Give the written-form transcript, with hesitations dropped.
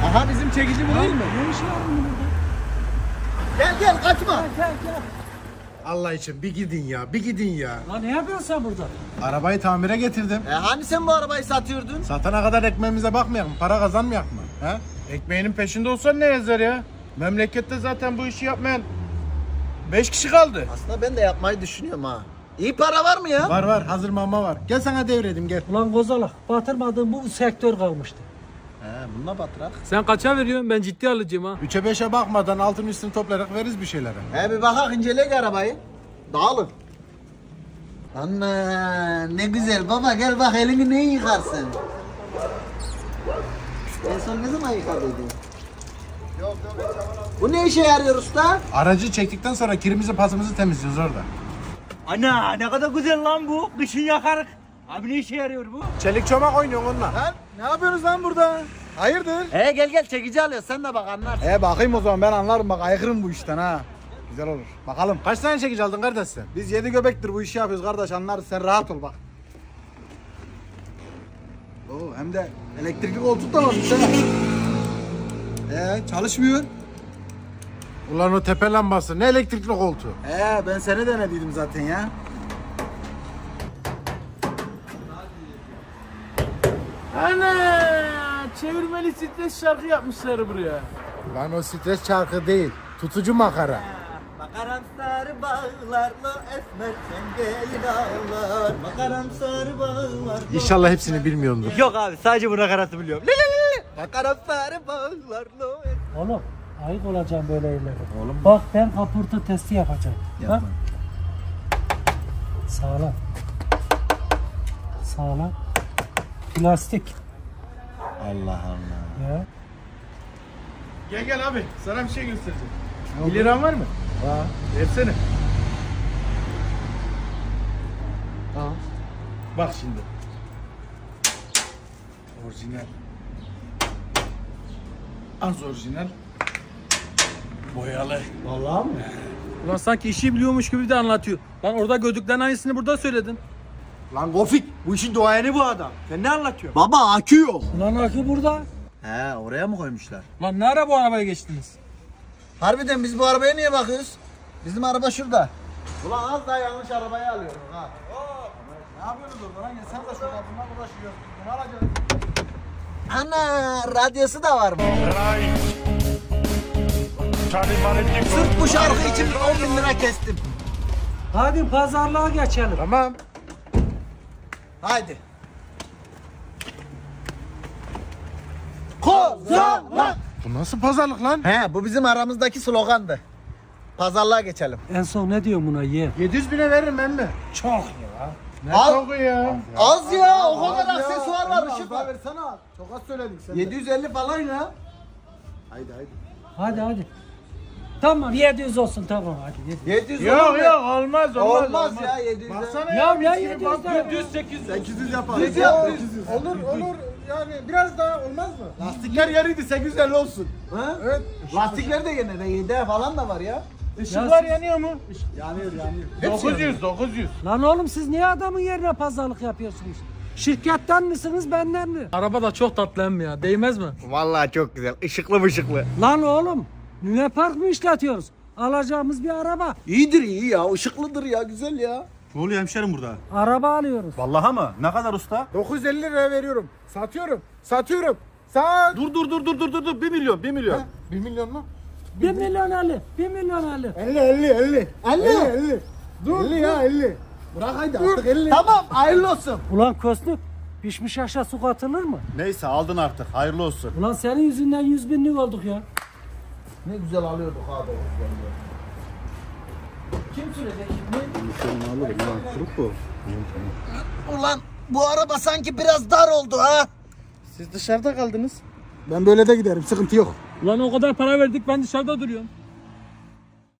Aha bizim çekici bu değil mi? Ne işi var bunun burada? Gel kaçma. Gel. Allah için bir gidin ya, bir gidin ya. Lan ne yapıyorsun sen burada? Arabayı tamire getirdim. Hani sen bu arabayı satıyordun? Satana kadar ekmeğimize bakmayalım, para kazanmayak mı? He? Ekmeğinin peşinde olsan ne yazar ya? Memlekette zaten bu işi yapmayan 5 kişi kaldı. Aslında ben de yapmayı düşünüyorum ha. İyi para var mı ya? Var, hazır mama var. Gel sana devredeyim, gel. Ulan Kozalak, batırmadığın bu sektör kalmıştı. Bununla batırak. Sen kaça veriyorsun? Ben ciddi alacağım ha. 3'e 5'e bakmadan altın üstünü toplayarak veririz bir şeylere. Bir bakak incelek arabayı. Dağılın. Anne ne güzel baba, gel bak elini ne yıkarsın? En son ne zaman yıkadıydın? Yok. Bu ne işe yarıyor usta? Aracı çektikten sonra kirimizi pasımızı temizliyoruz orada. Ana ne kadar güzel lan bu. Kışın yakarık. Abi ne işe yarıyor bu? Çelik çomak oynuyorsun onunla. Lan ne yapıyorsunuz lan burada? Hayırdır? Gel çekici alıyor, sen de bak anlarsın. Bakayım o zaman, ben anlarım bak, aykırım bu işten ha. Güzel olur. Bakalım. Kaç tane çekici aldın kardeş sen? Biz 7 göbektir bu işi yapıyoruz kardeş, anlarız, sen rahat ol bak. Oo, hem de elektrikli koltuk da varmış ha. Çalışmıyor. Ulan o tepe lambası ne elektrikli koltuğu? Ben seni denediydim zaten ya. Ana! Çevirmeli stres şarkı yapmışlar buraya. Lan o stres çarkı değil, tutucu makara. Makaram sarı bağlarla esmer çengeyi dağlar. Makaram sarı bağlarla. İnşallah hepsini bilmiyordur. Yok abi sadece bu nakaratı biliyorum. Makaram sarı bağlarla. Oğlum, ayıp olacağım böyle yerlere. Oğlum. Bak ben kaporta testi yapacağım. Bak. Sağlam. Plastik. Allah Allah. Ya. Gel abi, sana bir şey göstereceğim. 1 liran var mı? Var. Versene. Tamam. Bak şimdi. Orijinal. Az orijinal. Boyalı. Vallahi mı? Ulan sanki işi biliyormuş gibi de anlatıyor. Lan orada gördüklerin aynısını burada söyledin. Lan Gofik, bu işin duayeni bu adam. Sen ne anlatıyorsun? Baba akü yok. Ulan akü burada. Oraya mı koymuşlar? Lan ne ara bu arabaya geçtiniz? Harbiden biz bu arabaya niye bakıyoruz? Bizim araba şurada. Ulan az daha yanlış arabayı alıyorum ha. Ne yapıyorsunuz orada lan? Sen de şurada bunlar uğraşıyor. Bunu alacaksın. Ana radyosu da var mı? Sırf bu şarkı için 10.000 lira kestim. Hadi pazarlığa geçelim. Tamam. Haydi. Kozalak. Bu nasıl pazarlık lan? Bu bizim aramızdaki slogandı. Pazarlığa geçelim. En son ne diyor buna ye? 700 bine veririm emmi. Çok ya. Ne Al. çok ya? Az ya, o kadar aksesuar var, ışık Daha var. versene. Çok az söyledik sen. 750 falan ya. Hadi. Tamam 700 olsun tamam hadi. 700 Yok olur mu? yok olmaz. Olmaz ya 700. Baksana Ya ya. ne 700 de? 800 yapalım. 800 yap. Olur yani biraz daha olmaz mı? Lastikler yarıydı, 850 olsun. Ha? Evet. Lastikler de gene de 7 falan da var ya. Işıklar yanıyor mu? Yanıyor. 900. Lan oğlum siz niye adamın yerine pazarlık yapıyorsunuz? Şirketten misiniz benden mi? Araba da çok tatlı hem ya. Değmez mi? Vallahi çok güzel. Işıklı mışıklı. Lan oğlum Lüne Park mı işletiyoruz? Alacağımız bir araba. İyidir iyi ya, ışıklıdır ya, güzel ya. Ne oluyor hemşerim burada? Araba alıyoruz. Vallahi mı? Ne kadar usta? 950 liraya veriyorum. Satıyorum. Sat. Dur. 1 milyon. 1 milyon mu? 1 milyon 50. 1 milyon 50. 50. Dur 50 ya 50. Bırak haydi artık 50. Tamam, hayırlı olsun. Ulan Kostuk pişmiş aşağı su katılır mı? Neyse aldın artık. Hayırlı olsun. Ulan senin yüzünden 100 binlik olduk ya. Ne güzel alıyorduk abi. Kim sürecek şimdi? Ulan bu araba sanki biraz dar oldu ha. Siz dışarıda kaldınız. Ben böyle de giderim, sıkıntı yok. Ulan o kadar para verdik ben dışarıda duruyorum.